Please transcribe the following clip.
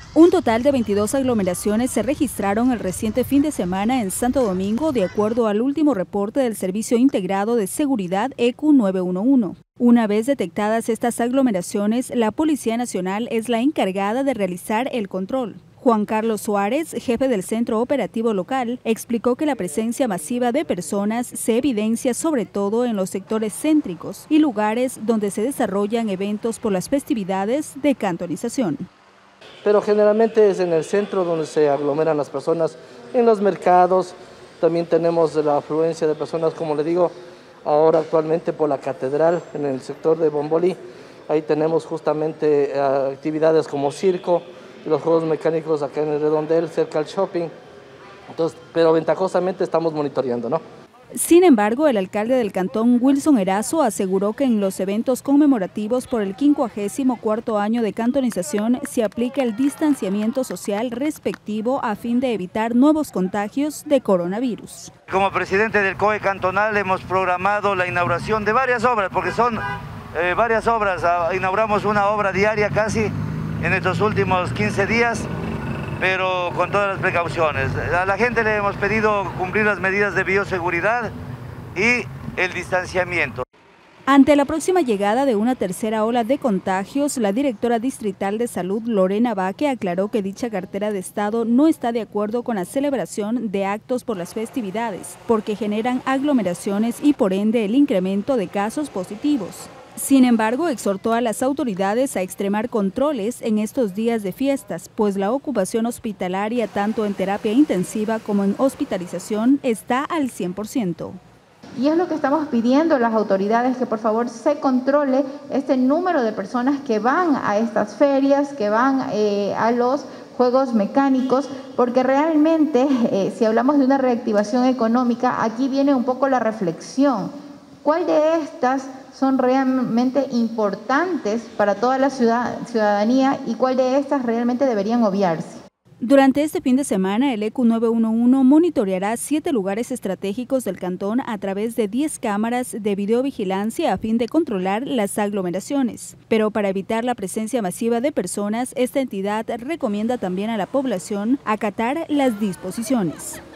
Un total de 22 aglomeraciones se registraron el reciente fin de semana en Santo Domingo, de acuerdo al último reporte del Servicio Integrado de Seguridad ECU 911. Una vez detectadas estas aglomeraciones, la Policía Nacional es la encargada de realizar el control. Juan Carlos Suárez, jefe del Centro Operativo Local, explicó que la presencia masiva de personas se evidencia sobre todo en los sectores céntricos y lugares donde se desarrollan eventos por las festividades de cantonización. Pero generalmente es en el centro donde se aglomeran las personas, en los mercados. También tenemos la afluencia de personas, como le digo, ahora actualmente por la catedral, en el sector de Bombolí. Ahí tenemos justamente actividades como circo, los juegos mecánicos acá en el Redondel, cerca al shopping. Entonces, pero ventajosamente estamos monitoreando, ¿no? Sin embargo, el alcalde del cantón, Wilson Erazo, aseguró que en los eventos conmemorativos por el 54º año de cantonización se aplica el distanciamiento social respectivo a fin de evitar nuevos contagios de coronavirus. Como presidente del COE cantonal hemos programado la inauguración de varias obras, porque son varias obras. Inauguramos una obra diaria casi en estos últimos 15 días, pero con todas las precauciones. A la gente le hemos pedido cumplir las medidas de bioseguridad y el distanciamiento. Ante la próxima llegada de una tercera ola de contagios, la directora distrital de salud, Lorena Baque, aclaró que dicha cartera de Estado no está de acuerdo con la celebración de actos por las festividades, porque generan aglomeraciones y por ende el incremento de casos positivos. Sin embargo, exhortó a las autoridades a extremar controles en estos días de fiestas, pues la ocupación hospitalaria tanto en terapia intensiva como en hospitalización está al 100%. Y es lo que estamos pidiendo a las autoridades, que por favor se controle este número de personas que van a estas ferias, que van a los juegos mecánicos, porque realmente si hablamos de una reactivación económica, aquí viene un poco la reflexión. ¿Cuál de estas son realmente importantes para toda la ciudadanía y cuál de estas realmente deberían obviarse? Durante este fin de semana, el ECU 911 monitoreará 7 lugares estratégicos del cantón a través de 10 cámaras de videovigilancia a fin de controlar las aglomeraciones. Pero para evitar la presencia masiva de personas, esta entidad recomienda también a la población acatar las disposiciones.